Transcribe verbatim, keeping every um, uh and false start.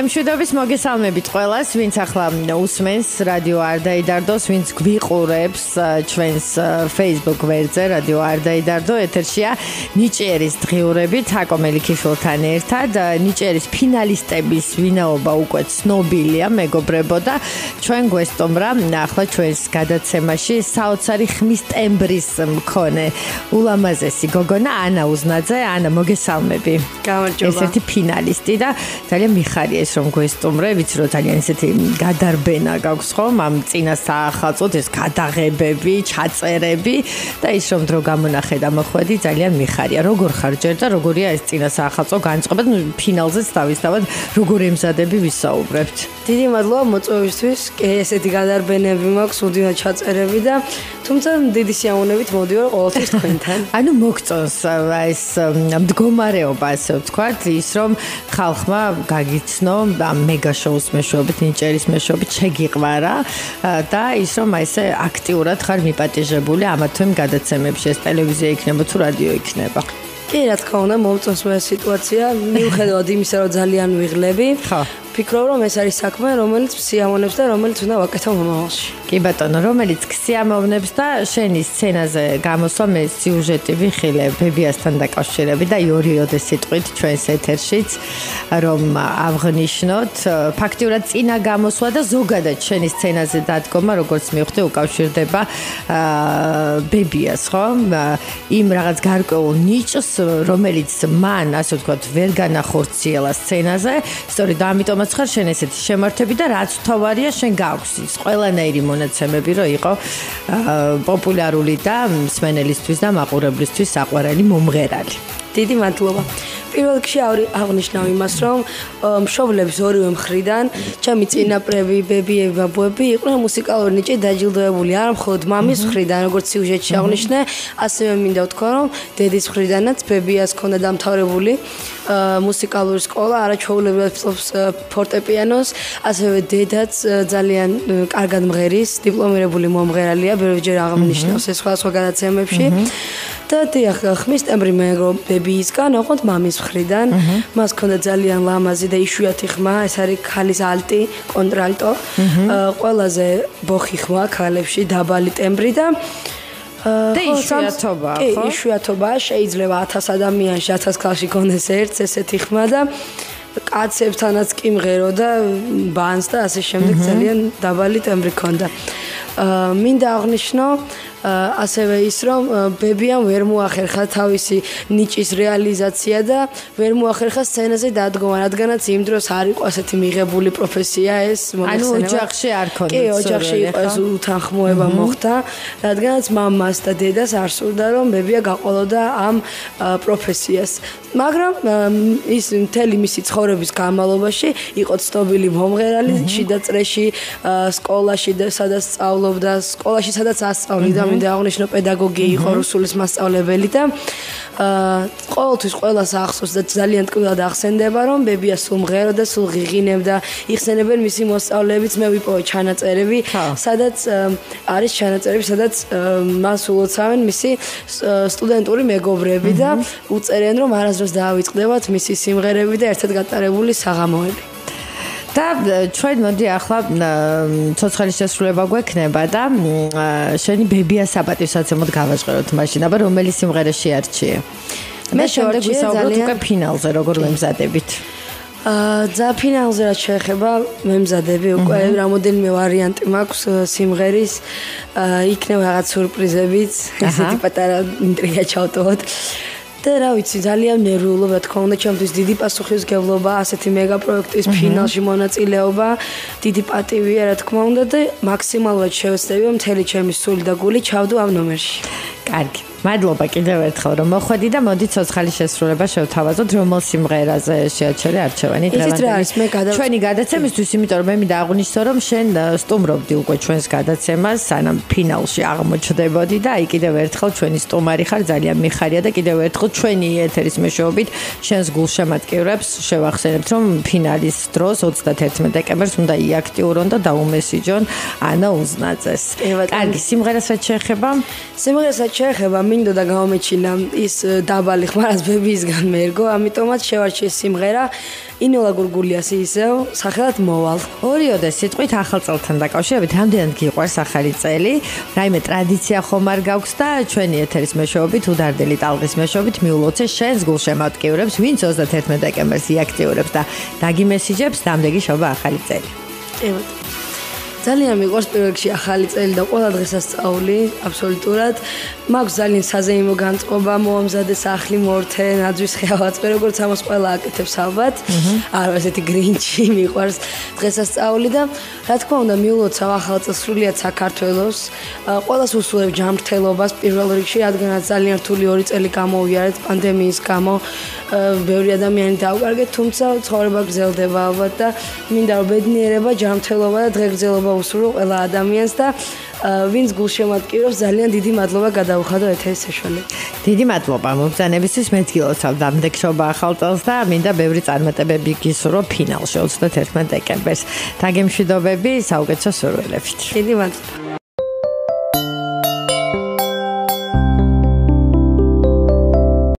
მშვიდობის მოგესალმებით ყველას, ვინც ახლა უსმენს რადიო არ დაიდარდოს, ვინც გვიყურებს ჩვენს Facebook ვერზე რადიო არ დაიდარდო, ეთერშია ნიჭიერის დღიურებით აკო მელიქიშვილთან ერთად. ნიჭიერის ფინალისტების ვინაობა უკვე ცნობილია, მეგობრებო და ჩვენ გვესტუმრა ახლა ჩვენს გადაცემაში საოცარი ხმის ტემბრის მქონე ულამაზესი გოგონა ანა უზნაძე. ანა, მოგესალმები. გამარჯობა. ესეთი ფინალისტი და ძალიან მიხარია ის რომ გვესტუმრე, ვიცი რომ ძალიან ესეთი გადარბენა გაქვს ხომ ამ წინა საახალწლოდ ეს გადაღებები, ჩაწერები და ის რომ დრო გამონახე და მოხვედი ძალიან მიხარია. როგორ ხარ ჯერ და როგორია ეს წინა საახალწლო განწყობა? ნუ ფინალზეც დავისთავად როგორ ემზადები ვისაუბრებთ. დიდი მადლობა მოწვევისთვის. ესეთი გადარბენები მაქვს, უდინა ჩაწერები და თუმცა დიდი სიამოვნებით მოდივარ ყოველთვის თქვენთან. ანუ მოგწონს ეს მდგომარეობა, ასე ვთქვათ, ის რომ ხალხმა გაგიცნო ამ მეგა შოუს მეშვეობით, ნიჭიერის მეშვეობით შეგიყვარა და ის რომ ესე აქტიურად ხარ მიპატიჟებული ამა თუ იმ გადაცემებში, ეს ტელევიზია იქნება თუ რადიო იქნება. კი, რა თქმა უნდა, მომწონს მე სიტუაცია, მიუხედავად იმისა, რომ ძალიან ვიღლები. ხო. ფიქრობ რომ ეს არის საქმე, რომელიც სიამოვნებს და რომელიც უნდა ვაკეთო მომავალში. კი ბატონო, რომელიც სიამოვნებს და შენი სცენაზე გამოსვლა მე სიუჟეტი ვიხილე ბებიასთან დაკავშირებით და იორიოდე სიტყვით ჩვენს ეთერშიც რომ აღნიშნოთ ფაქტიურად წინა გამოსვლა და ზოგადად შენი სცენაზე დადგომა, როგორც მივხვდი, უკავშირდება ბებიას, ხო? იმ რაღაც გარკვეულ ნიჭს, რომელიც მან, ასე ვთქვათ, ვერ განახორციელა სცენაზე, სწორედ ამიტომ ხარ შენ ესეთი შემართები და რაც თავარია შენ გაქვს ის ყველანაირი მონაცემები რომ იყო პოპულარული და მსმენელისთვის და მაყურებლისთვის საყვარელი მომღერალი. დიდი მადლობა. პირველ რიგში აღნიშნავ იმას, რომ მშობლებს ორივე მხრიდან, ჩემი წინაპრები, ბებიები, ბაბუები იყვნენ მუსიკალური ნიჭით დაჯილდოებული, არა მხოლოდ მამის მხრიდან, როგორც სიუჟეტში აღნიშნე, ასევე მინდა ვთქვა, რომ დედის მხრიდანაც ბებიას ჰქონდა დამთავრებული მუსიკალური სკოლა, არაჩვეულებრივად ფლობს ფორტეპიანოს, ასევე დედაც ძალიან კარგად მღერის, დიპლომირებული მომღერალია, ბევრჯერ აღნიშნავს ეს სხვადასხვა გადაცემებში. და დიახ, ხმის ტემბრი მეგრო ბებიისგან, ოღონდ მამის მხრიდან. მას ჰქონდა ძალიან ლამაზი და იშვიათი ხმა, ეს არის ქალის ალტი, კონტრალტო. ყველაზე ბოხი ხმა ქალებში, დაბალი ტემბრი და და იშვიათობა, ხო? კი, იშვიათობა შეიძლება ათას ადამიანში, ათას ქალში გქონდეს ერთს ესეთი ხმა და კაცებთანაც კი მღერო და ბანს და ასე შემდეგ ძალიან დაბალი ტემბრი ჰქონდა. მინდა აღნიშნო ასევე ის რომ ბებიამ ვერ მოახერხა თავისი ნიჭის რეალიზაცია და ვერ მოახერხა სცენაზე დადგომა, რადგანაც იმ დროს არ იყო ასეთი მიღებული პროფესია ეს ანუ ოჯახში არ ქონდა. კი, ოჯახში იყო ეს უთანხმოება მოხდა, რადგანაც მამას და დედას არ სურდა რომ ბებია გაყოლოდა ამ პროფესიას. მაგრამ ის მთელი მისი ცხოვრების განმავლობაში იყო ცნობილი მომღერალი, შიდა წრეში, სკოლაში და სადაც სწავლობდა, სკოლაში სადაც ასწავლიდა, მინდა აღნიშნო პედაგოგი იყო, რუსულის მასწავლებელი და ყოველთვის ყველას ახსოვს და ძალიან ტკბილად ახსენდება, რომ ბებია სულ მღეროდა, სულ ღიღინებდა, იხსენებენ მისი მოსწავლეებიც, მე ვიპოვე ჩანაწერები, სადაც არის ჩანაწერები, სადაც მას ულოცავენ მისი სტუდენტური მეგობრები და უწერენ, რომ არასდროს დაავიწყდებათ მისი სიმღერები და ერთად გატარებული საღამოები. და ჩვენ მოდი ახლა ცოცხალის შესრულება გვექნება და შენი ბებიას საპატივსაცემლოდ გავაჟღეროთ მაშინ, აბა რომელი სიმღერა შეარჩიე? მე შემდეგ ვისაუბროთ უკვე ფინალზე, როგორ მემზადებით. ძა ფინალზე რაც შეეხება, მემზადები უკვე რამოდენიმე ვარიანტი მაქვს სიმღერის, იქნება რაღაც სურპრიზებიც, ესეთი პატარა ინტრიგა ჩავტოვოთ. და რა ვიცი, ძალიან ნერვიულობა, რა თქმა უნდა, ჩემთვის დიდი პასუხისმგებლობა, ასეთი მეგა პროექტის ფინალში მონაწილეობა, დიდი პატივია, რა თქმა უნდა და მაქსიმალურად შევეცდები, რომ მთელი ჩემი სული და გული ჩავდო ამ ნომერში. კარგი. მადლობა კიდევ ერთხელ რომ მოხვედი და მოდი ცოცხალის შესრულება შევთავაზოთ, რომელ სიმღერაზე შეაჩერე არჩევანი დღევანდელი ჩვენი გადაცემისთვის, იმიტომ რომ მე მინდა აღვნიშნო, რომ შენ სტუმრობდი უკვე ჩვენს გადაცემას, სანამ ფინალში აღმოჩნდებოდი და აი კიდევ ერთხელ ჩვენი სტუმარი ხარ, ძალიან მიხარია და კიდევ ერთხელ ჩვენი ეთერის მეშვეობით შენს გულშემატკივრებს შევახსენებთ, რომ ფინალის დროს ოცდათერთმეტ დეკემბერს უნდა იაქტიურონ და დაუმესიჯონ ანა უზნაძეს. კარგი, სიმღერას რაც შეეხება? სიმღერას რაც შეეხება მინდოდა გამომეჩინა ის დაბალი ხმარაც ბებიისგან მერგო, ამიტომაც შევარჩიე სიმღერა ინოლა გურგულიას ისევ სახელად მოვალ. ორიოდე სიტყვით ახალ წელთან დაკავშირებით რამდენად გიყვარს ახალი წელი? რაიმე ტრადიცია ხომ არ გაქვს და ჩვენი ეთერის მეშვეობით, უდარდელი ტალღის მეშვეობით მიულოცე შენს გულშემატკივრებს, ვინც ოცდათერთმეტ დეკემბერს იაქტიურებს და დაგიმესიჯებს დამდეგი შობა ახალი წელი. კი ბატონო. ძალიან მიყვარს პირველ რიგში ახალი წელი და ყველა დღესასწაული, აბსოლუტურად. მაქვს ძალიან საზეიმო განწყობა, მოამზადე სახლი, მორთე, ნაძვის ხეავაც, როგორც ამას ყველა აკეთებს ალბათ. არა, ესეთი გრინჩი მიყვარს დღესასწაული და რა თქმა უნდა, მიულოცავ ახალ წელს სრულიად საქართველოს. ყველას უსურვებ ჯანმრთელობას პირველ რიგში, რადგანაც ძალიან რთული ორი წელი გამოვიარეთ პანდემიის გამო. ბევრი ადამიანი დაუკარგეთ, თუმცა ცხოვრება გრძელდება ალბათ და მინდა რომ ბედნიერება, ჯანმრთელობა და დღეგრძელობა უსურვო ყველა ადამიანს და ვინც გულშემატკივრობს ძალიან დიდი მადლობა გადაუხადო ეთერის საშუალებით. დიდი მადლობა მობრძანებისთვის, მეც გილოცავ დამდეგ შობა ახალ წელს და მინდა ბევრი წარმატებები გისურვო ფინალში ოცდათერთმეტ დეკემბერს. დაგემშვიდობები საუკეთესო სურვილებით. დიდი მადლობა.